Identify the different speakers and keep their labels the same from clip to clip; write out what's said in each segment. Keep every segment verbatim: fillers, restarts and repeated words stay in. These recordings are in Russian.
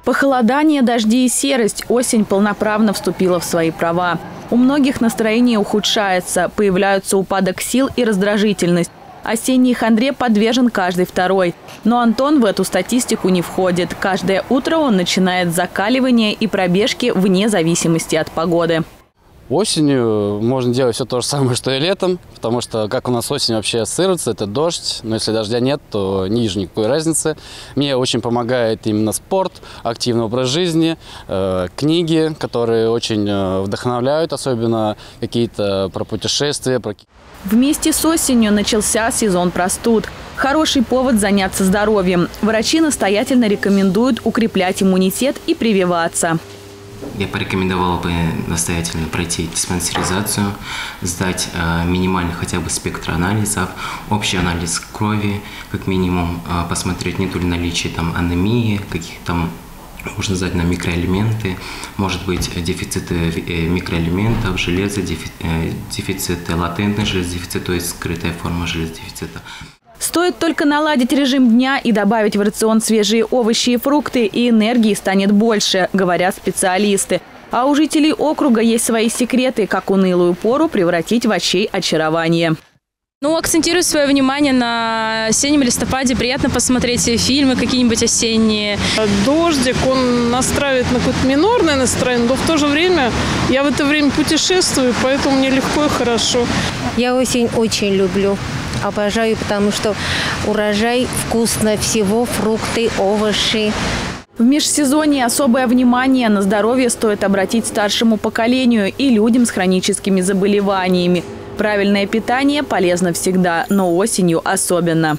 Speaker 1: Похолодание, дожди и серость. Осень полноправно вступила в свои права. У многих настроение ухудшается, появляются упадок сил и раздражительность. Осенней хандре подвержен каждый второй. Но Антон в эту статистику не входит. Каждое утро он начинает закаливание и пробежки вне зависимости от погоды.
Speaker 2: Осенью можно делать все то же самое, что и летом, потому что как у нас осень вообще ассоциируется, это дождь, но если дождя нет, то не вижу никакой разницы. Мне очень помогает именно спорт, активный образ жизни, э, книги, которые очень э, вдохновляют, особенно какие-то про путешествия. Про...
Speaker 1: Вместе с осенью начался сезон простуд. Хороший повод заняться здоровьем. Врачи настоятельно рекомендуют укреплять иммунитет и прививаться.
Speaker 3: Я порекомендовал бы настоятельно пройти диспансеризацию, сдать э, минимальный хотя бы спектр анализов, общий анализ крови, как минимум, э, посмотреть, нет ли наличия там анемии, каких-то, можно сдать на микроэлементы, может быть дефициты микроэлементов, железа, дефи, э, дефициты латентный железодефицит, то есть скрытая форма железодефицита.
Speaker 1: Стоит только наладить режим дня и добавить в рацион свежие овощи и фрукты, и энергии станет больше, говорят специалисты. А у жителей округа есть свои секреты, как унылую пору превратить в очей очарование.
Speaker 4: Ну, акцентирую свое внимание на осеннем листопаде. Приятно посмотреть фильмы какие-нибудь осенние.
Speaker 5: Дождик, он настраивает на какое-то минорное настроение, но в то же время я в это время путешествую, поэтому мне легко и хорошо.
Speaker 6: Я осень очень люблю. Обожаю, потому что урожай, вкусно всего, фрукты, овощи.
Speaker 1: В межсезонье особое внимание на здоровье стоит обратить старшему поколению и людям с хроническими заболеваниями. Правильное питание полезно всегда, но осенью особенно.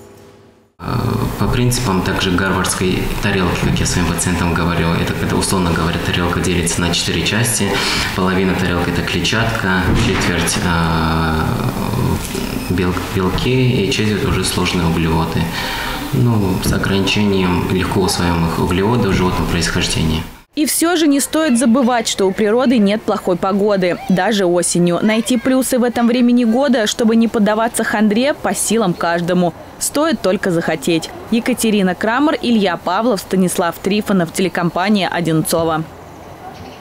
Speaker 3: По принципам также гарвардской тарелки, как я своим пациентам говорю, это когда, условно говоря, тарелка делится на четыре части. Половина тарелки – это клетчатка, четверть – белки и четверть уже сложные углеводы. Ну, с ограничением легко усвояемых углеводов животного происхождения.
Speaker 1: И все же не стоит забывать, что у природы нет плохой погоды, даже осенью. Найти плюсы в этом времени года, чтобы не поддаваться хандре, по силам каждому. Стоит только захотеть. Екатерина Крамер, Илья Павлов, Станислав Трифонов, телекомпания «Одинцово».